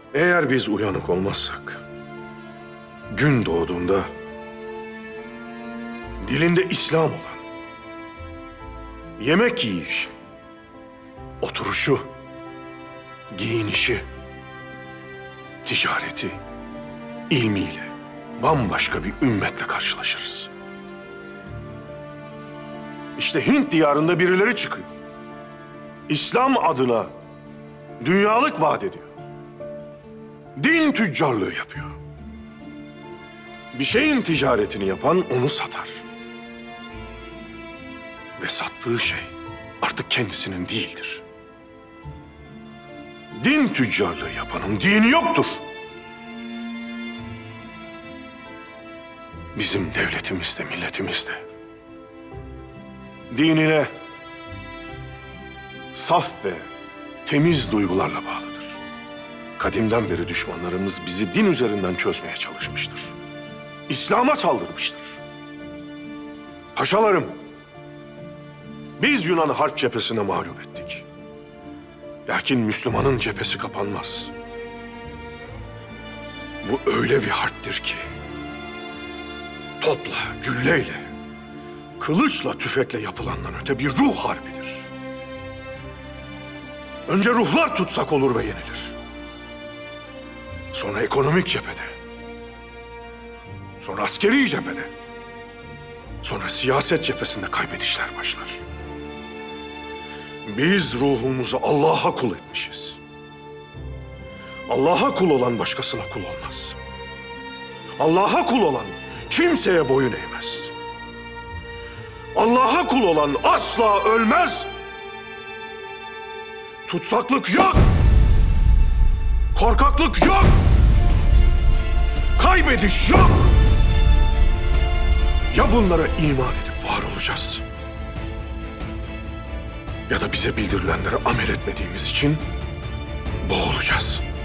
Eğer biz uyanık olmazsak, gün doğduğunda dilinde İslam olan, yemek yiyişi, oturuşu, giyinişi, ticareti, ilmiyle bambaşka bir ümmetle karşılaşırız. İşte Hint diyarında birileri çıkıyor. İslam adına dünyalık vaat ediyor. Din tüccarlığı yapıyor. Bir şeyin ticaretini yapan onu satar. Ve sattığı şey artık kendisinin değildir. Din tüccarlığı yapanın dini yoktur. Bizim devletimiz de milletimiz de dinine saf ve temiz duygularla bağlıdır. Kadimden beri düşmanlarımız bizi din üzerinden çözmeye çalışmıştır. İslam'a saldırmıştır. Paşalarım, biz Yunan'ı harp cephesine mağlup ettik. Lakin Müslümanın cephesi kapanmaz. Bu öyle bir harptir ki topla, gülleyle, kılıçla, tüfekle yapılandan öte bir ruh harbidir. Önce ruhlar tutsak olur ve yenilir. Sonra ekonomik cephede. Sonra askeri cephede. Sonra siyaset cephesinde kaybedişler başlar. Biz ruhumuzu Allah'a kul etmişiz. Allah'a kul olan başkasına kul olmaz. Allah'a kul olan kimseye boyun eğmez. Allah'a kul olan asla ölmez. Tutsaklık yok. Korkaklık yok. Kaybediş yok. Ya bunlara iman edip var olacağız, ya da bize bildirilenlere amel etmediğimiz için boğulacağız.